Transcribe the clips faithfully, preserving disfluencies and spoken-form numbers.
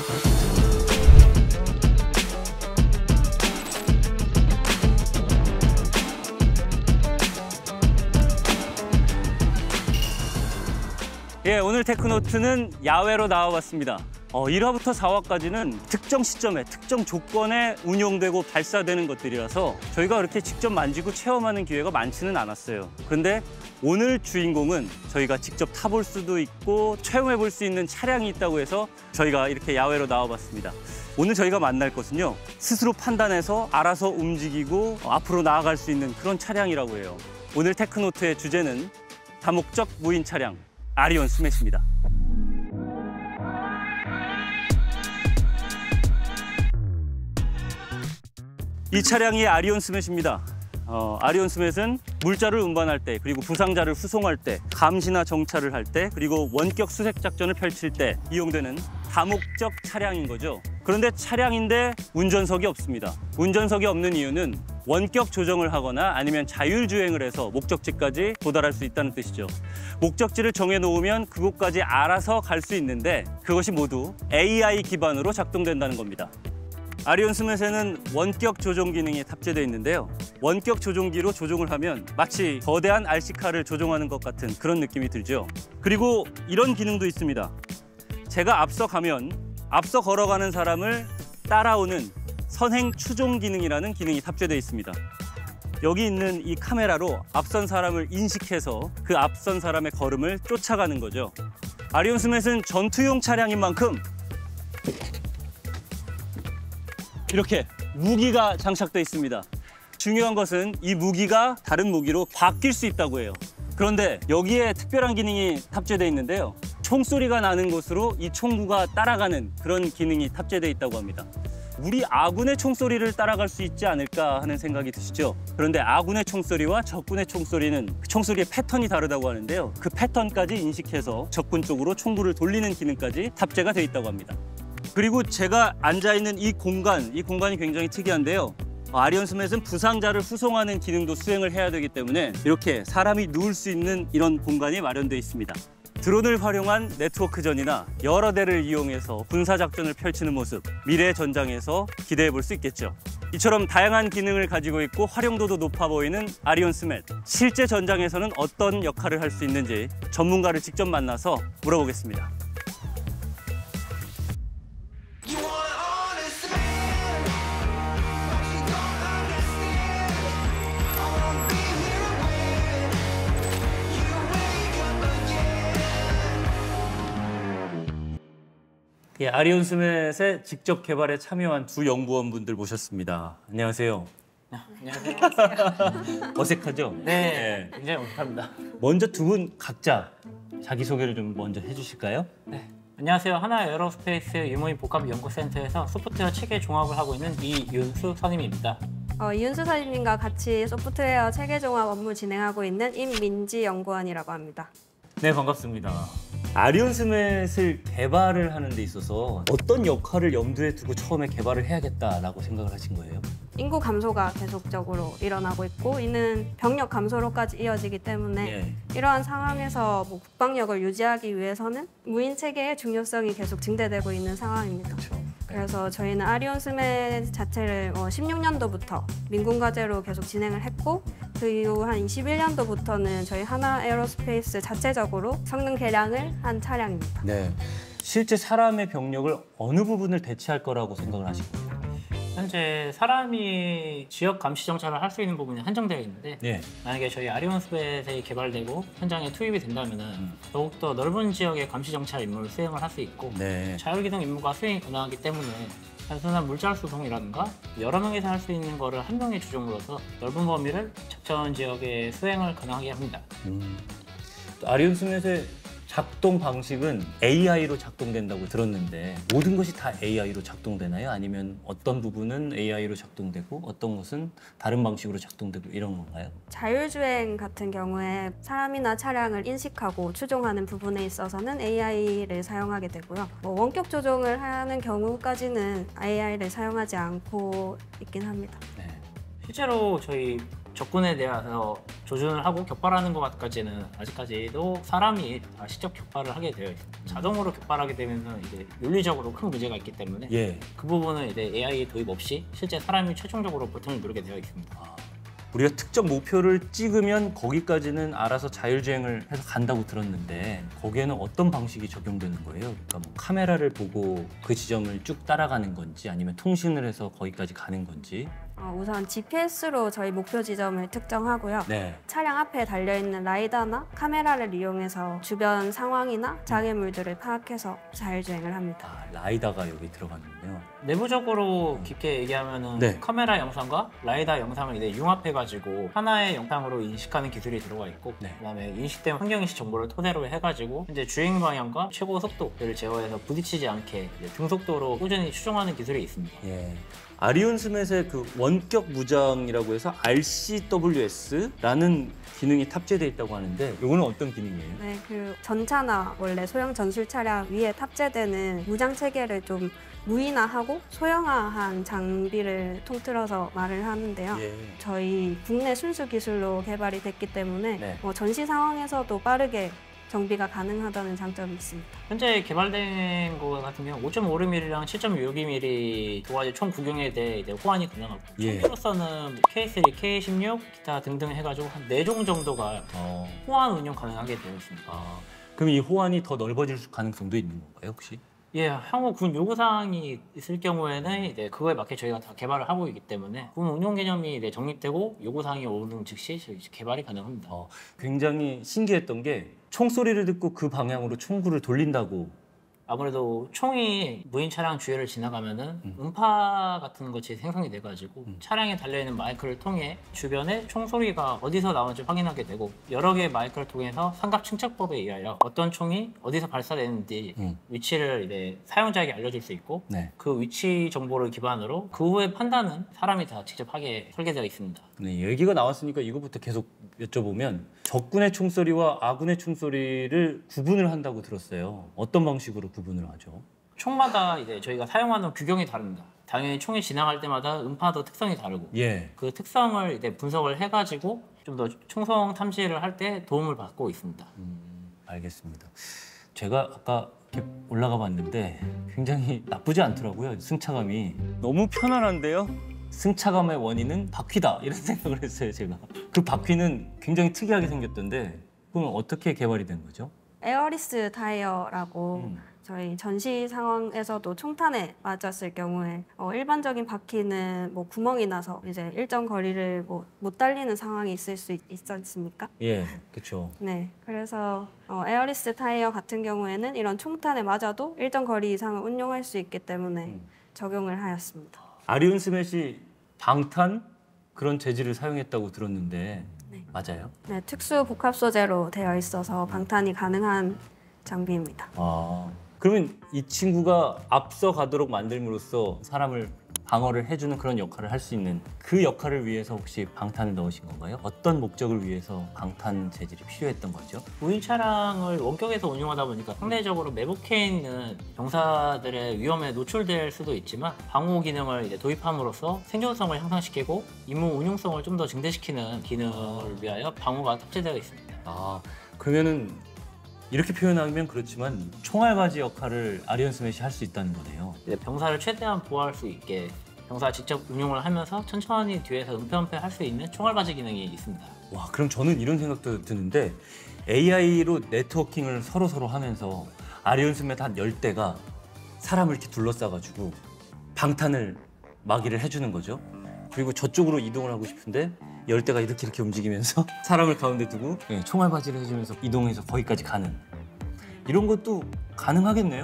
예, 오늘 테크노트는 야외로 나와봤습니다. 어, 일 화부터 사 화까지는 특정 시점에, 특정 조건에 운용되고 발사되는 것들이라서 저희가 그렇게 직접 만지고 체험하는 기회가 많지는 않았어요. 그런데 오늘 주인공은 저희가 직접 타볼 수도 있고 체험해볼 수 있는 차량이 있다고 해서 저희가 이렇게 야외로 나와봤습니다. 오늘 저희가 만날 것은요, 스스로 판단해서 알아서 움직이고 앞으로 나아갈 수 있는 그런 차량이라고 해요. 오늘 테크노트의 주제는 다목적 무인 차량, 아리온 스매시입니다. 이 차량이 아리온 스매시입니다. 어, 아리온 스맷은 물자를 운반할 때, 그리고 부상자를 후송할 때, 감시나 정찰을 할 때, 그리고 원격 수색 작전을 펼칠 때 이용되는 다목적 차량인 거죠. 그런데 차량인데 운전석이 없습니다. 운전석이 없는 이유는 원격 조정을 하거나 아니면 자율주행을 해서 목적지까지 도달할 수 있다는 뜻이죠. 목적지를 정해놓으면 그곳까지 알아서 갈 수 있는데 그것이 모두 에이아이 기반으로 작동된다는 겁니다. 아리온 스맷에는 원격 조종 기능이 탑재되어 있는데요. 원격 조종기로 조종을 하면 마치 거대한 알씨카를 조종하는 것 같은 그런 느낌이 들죠. 그리고 이런 기능도 있습니다. 제가 앞서 가면 앞서 걸어가는 사람을 따라오는 선행 추종 기능이라는 기능이 탑재되어 있습니다. 여기 있는 이 카메라로 앞선 사람을 인식해서 그 앞선 사람의 걸음을 쫓아가는 거죠. 아리온 스맷은 전투용 차량인 만큼 이렇게 무기가 장착되어 있습니다. 중요한 것은 이 무기가 다른 무기로 바뀔 수 있다고 해요. 그런데 여기에 특별한 기능이 탑재되어 있는데요. 총소리가 나는 곳으로 이 총구가 따라가는 그런 기능이 탑재되어 있다고 합니다. 우리 아군의 총소리를 따라갈 수 있지 않을까 하는 생각이 드시죠? 그런데 아군의 총소리와 적군의 총소리는 그 총소리의 패턴이 다르다고 하는데요. 그 패턴까지 인식해서 적군 쪽으로 총구를 돌리는 기능까지 탑재가 되어 있다고 합니다. 그리고 제가 앉아있는 이 공간, 이 공간이 굉장히 특이한데요. 아리온 스맷은 부상자를 후송하는 기능도 수행을 해야 되기 때문에 이렇게 사람이 누울 수 있는 이런 공간이 마련되어 있습니다. 드론을 활용한 네트워크전이나 여러 대를 이용해서 군사작전을 펼치는 모습, 미래 전장에서 기대해 볼 수 있겠죠. 이처럼 다양한 기능을 가지고 있고 활용도도 높아 보이는 아리온 스맷. 실제 전장에서는 어떤 역할을 할 수 있는지 전문가를 직접 만나서 물어보겠습니다. 예, 아리온 스맷의 직접 개발에 참여한 두 연구원분들 모셨습니다. 안녕하세요. 안녕하세요. 어색하죠? 네, 네, 굉장히 어색합니다. 먼저 두 분 각자 자기소개를 좀 먼저 해주실까요? 네, 안녕하세요. 하나 에어로스페이스 유모인 복합연구센터에서 소프트웨어 체계 종합을 하고 있는 이윤수 선임입니다. 어, 이윤수 선임님과 같이 소프트웨어 체계 종합 업무 진행하고 있는 임민지 연구원이라고 합니다. 네, 반갑습니다. 아리온 스맷을 개발을 하는 데 있어서 어떤 역할을 염두에 두고 처음에 개발을 해야겠다라고 생각을 하신 거예요? 인구 감소가 계속적으로 일어나고 있고 이는 병력 감소로까지 이어지기 때문에 예. 이러한 상황에서 뭐 국방력을 유지하기 위해서는 무인 체계의 중요성이 계속 증대되고 있는 상황입니다. 그렇죠. 그래서 저희는 아리온 스맷 자체를 어, 십육 년도부터 민군 과제로 계속 진행을 했고 그 이후 한 이십일 년도부터는 저희 하나 에어로스페이스 자체적으로 성능 개량을 한 차량입니다. 네, 실제 사람의 병력을 어느 부분을 대체할 거라고 생각을 하신 거예요? 현재 사람이 지역 감시 정찰을 할 수 있는 부분이 한정되어 있는데 네. 만약에 저희 아리온 스펫이 개발되고 현장에 투입이 된다면 음. 더욱더 넓은 지역의 감시 정찰 임무를 수행을 할 수 있고 네. 자율기동 임무가 수행이 가능하기 때문에 단순한 물자를 수송이라든가 여러 명이서 할 수 있는 거를 한 명의 주종으로서 넓은 범위를 작전 지역에 수행을 가능하게 합니다. 음. 아리온 스맷의 작동 방식은 에이아이로 작동된다고 들었는데 모든 것이 다 에이아이로 작동되나요? 아니면 어떤 부분은 에이아이로 작동되고 어떤 것은 다른 방식으로 작동되고 이런 건가요? 자율주행 같은 경우에 사람이나 차량을 인식하고 추종하는 부분에 있어서는 에이아이를 사용하게 되고요. 뭐 원격 조종을 하는 경우까지는 에이아이를 사용하지 않고 있긴 합니다. 네. 실제로 저희 적군에 대해서 조준을 하고 격발하는 것까지는 아직까지도 사람이 다 시적 격발을 하게 되어 있습니다. 자동으로 격발하게 되면 이제 윤리적으로 큰 문제가 있기 때문에 예. 그 부분은 이제 에이아이 도입 없이 실제 사람이 최종적으로 버튼을 누르게 되어 있습니다. 아, 우리가 특정 목표를 찍으면 거기까지는 알아서 자율주행을 해서 간다고 들었는데 거기에는 어떤 방식이 적용되는 거예요? 그러니까 뭐 카메라를 보고 그 지점을 쭉 따라가는 건지 아니면 통신을 해서 거기까지 가는 건지. 어, 우선 지피에스로 저희 목표 지점을 특정하고요. 네. 차량 앞에 달려있는 라이다나 카메라를 이용해서 주변 상황이나 장애물들을 파악해서 자율주행을 합니다. 아, 라이다가 여기 들어가는군요. 내부적으로 깊게 얘기하면은 네. 카메라 영상과 라이다 영상을 이제 융합해가지고 하나의 영상으로 인식하는 기술이 들어가 있고 네. 그다음에 인식된 환경인식 정보를 토대로 해가지고 이제 주행 방향과 최고 속도를 제어해서 부딪히지 않게 이제 등속도로 꾸준히 추종하는 기술이 있습니다. 예. 아리온 스맷의 그 원격 무장이라고 해서 알씨더블유에스라는 기능이 탑재되어 있다고 하는데 이거는 어떤 기능이에요? 네, 그 전차나 원래 소형 전술 차량 위에 탑재되는 무장 체계를 좀 무인화하고 소형화한 장비를 통틀어서 말을 하는데요. 예. 저희 국내 순수 기술로 개발이 됐기 때문에 네. 뭐 전시 상황에서도 빠르게 정비가 가능하다는 장점이 있습니다. 현재 개발된 거 같은 경우 오 점 오육 밀리미터랑 칠 점 육이 밀리미터 두 가지 총 구경에 대해 이제 호환이 가능하고 예. 총으로서는 케이 쓰리, 케이 십육 기타 등등 해가지고 한 네 종 정도가 어. 호환 운영 가능하게 되어 있습니다. 아, 그럼 이 호환이 더 넓어질 가능성도 있는 건가요, 혹시? 예, 향후 군 요구사항이 있을 경우에는 이제 그거에 맞게 저희가 다 개발을 하고 있기 때문에 군 운용 개념이 이제 정립되고 요구사항이 오는 즉시 저희 개발이 가능합니다. 어, 굉장히 신기했던 게 총소리를 듣고 그 방향으로 총구를 돌린다고. 아무래도 총이 무인 차량 주위를 지나가면은 음파 같은 것이 생성이 돼가지고 음. 차량에 달려있는 마이크를 통해 주변에 총소리가 어디서 나오는지 확인하게 되고 여러 개의 마이크를 통해서 삼각 측정법에 의하여 어떤 총이 어디서 발사되는지 음. 위치를 이제 사용자에게 알려줄 수 있고 네. 그 위치 정보를 기반으로 그 후에 판단은 사람이 다 직접 하게 설계되어 있습니다. 네, 얘기가 나왔으니까 이거부터 계속 여쭤보면 적군의 총소리와 아군의 총소리를 구분을 한다고 들었어요. 어떤 방식으로 구분을 하죠? 총마다 이제 저희가 사용하는 규격이 다릅니다. 당연히 총이 지나갈 때마다 음파도 특성이 다르고 예. 그 특성을 이제 분석을 해가지고 좀 더 총성 탐지를 할 때 도움을 받고 있습니다. 음, 알겠습니다. 제가 아까 이렇게 올라가 봤는데 굉장히 나쁘지 않더라고요. 승차감이 너무 편안한데요. 승차감의 원인은 바퀴다 이런 생각을 했어요. 제가 그 바퀴는 굉장히 특이하게 생겼던데 그건 어떻게 개발이 된 거죠? 에어리스 타이어라고 음. 저희 전시 상황에서도 총탄에 맞았을 경우에 어, 일반적인 바퀴는 뭐 구멍이 나서 이제 일정 거리를 뭐 못 달리는 상황이 있을 수 있, 있지 않습니까? 예, 그렇죠. 네, 그래서 어, 에어리스 타이어 같은 경우에는 이런 총탄에 맞아도 일정 거리 이상을 운용할 수 있기 때문에 음. 적용을 하였습니다. 아리온 스맷이 방탄 그런 재질을 사용했다고 들었는데 네. 맞아요? 네, 특수 복합 소재로 되어 있어서 방탄이 가능한 장비입니다. 아, 그러면 이 친구가 앞서 가도록 만들므로써 사람을 방어를 해주는 그런 역할을 할 수 있는 그 역할을 위해서 혹시 방탄을 넣으신 건가요? 어떤 목적을 위해서 방탄 재질이 필요했던 거죠? 무인 차량을 원격에서 운용하다 보니까 상대적으로 매복해 있는 병사들의 위험에 노출될 수도 있지만 방호 기능을 이제 도입함으로써 생존성을 향상시키고 임무 운용성을 좀 더 증대시키는 기능을 위하여 방호가 탑재되어 있습니다. 아, 그러면은 이렇게 표현하면 그렇지만 총알바지 역할을 아리온 스맷이 할 수 있다는 거네요. 이제 병사를 최대한 보호할 수 있게 병사 직접 운용을 하면서 천천히 뒤에서 은폐은폐 할 수 있는 총알바지 기능이 있습니다. 와, 그럼 저는 이런 생각도 드는데 에이아이로 네트워킹을 서로 서로 하면서 아리온 스맷 한 열 대가 사람을 이렇게 둘러싸가지고 방탄을 막이를 해주는 거죠. 그리고 저쪽으로 이동을 하고 싶은데 열 대가 이렇게 이렇게 움직이면서 사람을 가운데 두고 네, 총알바지를 해주면서 이동해서 거기까지 가는 이런 것도 가능하겠네요?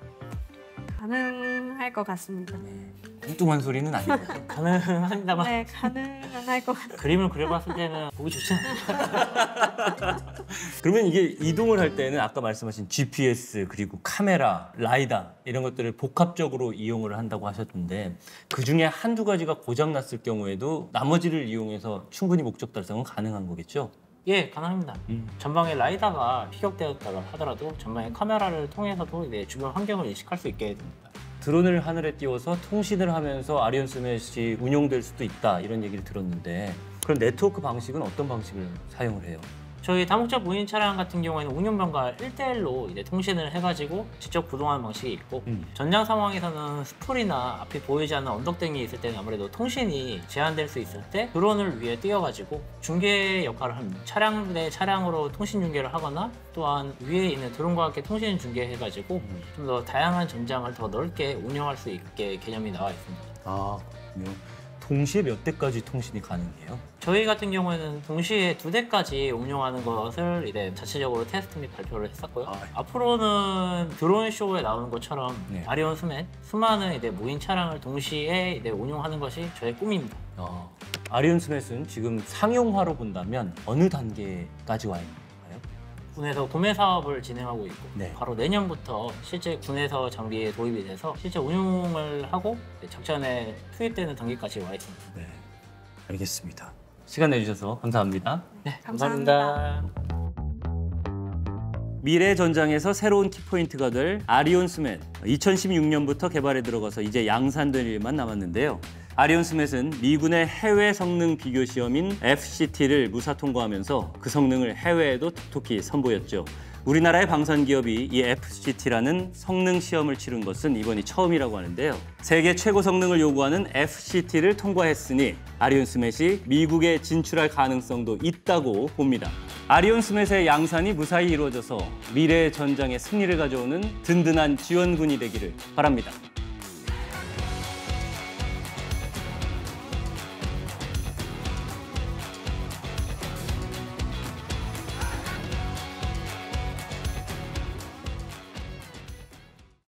가능할 것 같습니다. 뚱뚱한 소리는 아니고 가능합니다만 네, 가능할 것 같아요. 그림을 그려봤을 때는 보기 좋지 않아요. 그러면 이게 이동을 할 때는 아까 말씀하신 지피에스 그리고 카메라, 라이다 이런 것들을 복합적으로 이용을 한다고 하셨는데 그중에 한두 가지가 고장났을 경우에도 나머지를 이용해서 충분히 목적 달성은 가능한 거겠죠? 예, 가능합니다. 음. 전방에 라이다가 피격되었다고 하더라도 전방에 카메라를 통해서도 이제 주변 환경을 인식할 수 있게 됩니다. 드론을 하늘에 띄워서 통신을 하면서 아리온 스맷이 운용될 수도 있다 이런 얘기를 들었는데 그럼 네트워크 방식은 어떤 방식을 사용을 해요? 저희 다목적 무인 차량 같은 경우에는 운영병과 일 대일로 이제 통신을 해가지고 직접 구동하는 방식이 있고 음. 전장 상황에서는 스풀이나 앞이 보이지 않는 언덕등이 있을 때는 아무래도 통신이 제한될 수 있을 때 드론을 위에 띄워가지고 중계 역할을 합니다. 차량 대 차량으로 통신 중계를 하거나 또한 위에 있는 드론과 함께 통신 중계해가지고 음. 좀 더 다양한 전장을 더 넓게 운영할 수 있게 개념이 나와 있습니다. 아, 그렇군요. 동시에 몇 대까지 통신이 가능해요? 저희 같은 경우에는 동시에 두 대까지 운영하는 것을 이제 자체적으로 테스트 및 발표를 했었고요. 아, 앞으로는 드론 쇼에 나오는 것처럼 네. 아리온 스멧 수많은 이제 무인 차량을 동시에 이제 운용하는 것이 저의 꿈입니다. 아, 아리온 스맷은 지금 상용화로 본다면 어느 단계까지 와 있는 건가요? 군에서 구매 사업을 진행하고 있고 네. 바로 내년부터 실제 군에서 장비에 도입이 돼서 실제 운용을 하고 작전에 투입되는 단계까지 와 있습니다. 네, 알겠습니다. 시간 내주셔서 감사합니다. 네, 감사합니다. 미래 전장에서 새로운 키포인트가 될 아리온 스멧. 이천십육 년부터 개발에 들어가서 이제 양산될 일만 남았는데요. 아리온 스멧은 미군의 해외 성능 비교 시험인 에프씨티를 무사 통과하면서 그 성능을 해외에도 톡톡히 선보였죠. 우리나라의 방산 기업이 이 에프씨티라는 성능 시험을 치른 것은 이번이 처음이라고 하는데요. 세계 최고 성능을 요구하는 에프씨티를 통과했으니 아리온 스멧이 미국에 진출할 가능성도 있다고 봅니다. 아리온 스멧의 양산이 무사히 이루어져서 미래의 전장에 승리를 가져오는 든든한 지원군이 되기를 바랍니다.